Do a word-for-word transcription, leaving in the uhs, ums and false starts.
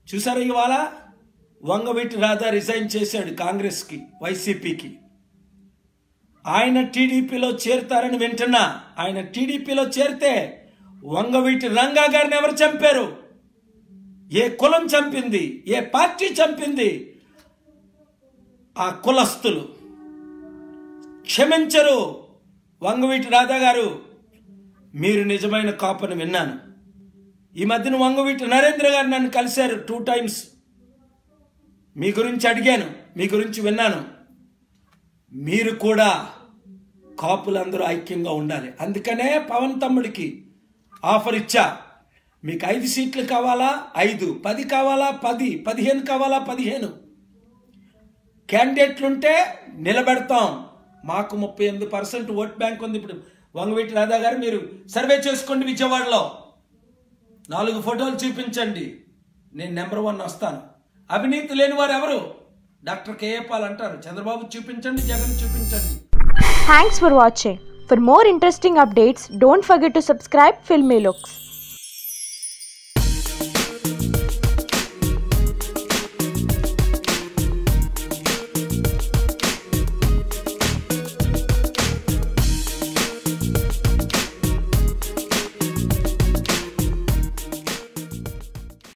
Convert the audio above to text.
చూసారా ఇవాళ వంగవీటి రాధా రిజైన్ చేశాడు కాంగ్రెస్కి, వైసీపీకి. ఆయన టీడీపీలో చేరుతారని వింటున్నా. ఆయన టీడీపీలో చేరితే వంగవీటి రంగా గారిని ఎవరు చంపారు? ఏ కులం చంపింది? ఏ పార్టీ చంపింది? ఆ కులస్తులు క్షమించరు. వంగవీటి రాధా గారు, మీరు నిజమైన కాపుని విన్నాను. ఈ మధ్యన వంగవీటి నరేంద్ర గారు నన్ను కలిశారు టూ టైమ్స్. మీ గురించి అడిగాను, మీ గురించి విన్నాను. మీరు కూడా కాపులందరూ ఐక్యంగా ఉండాలి. అందుకనే పవన్ తమ్ముడికి ఆఫర్ ఇచ్చా. మీకు ఐదు సీట్లు కావాలా? ఐదు. పది కావాలా? పది. పదిహేను కావాలా? పదిహేను. క్యాండిడేట్లుంటే నిలబెడతాం. మాకు ముప్పై ఎనిమిది పర్సెంట్ ఓట్ బ్యాంక్ ఉంది. ఇప్పుడు వంగవీటి రాధా గారు మీరు సర్వే చేసుకోండి. విజయవాడలో నాలుగు ఫోటోలు చూపించండి, నేను నెంబర్ వన్ వస్తాను. అవినీతి లేని వారు ఎవరు? డాక్టర్ కేఏ పాల్ అంటారు. చంద్రబాబు చూపించండి, జగన్ చూపించండి. Thanks for watching. For more interesting updates, don't forget to subscribe Filmy Looks.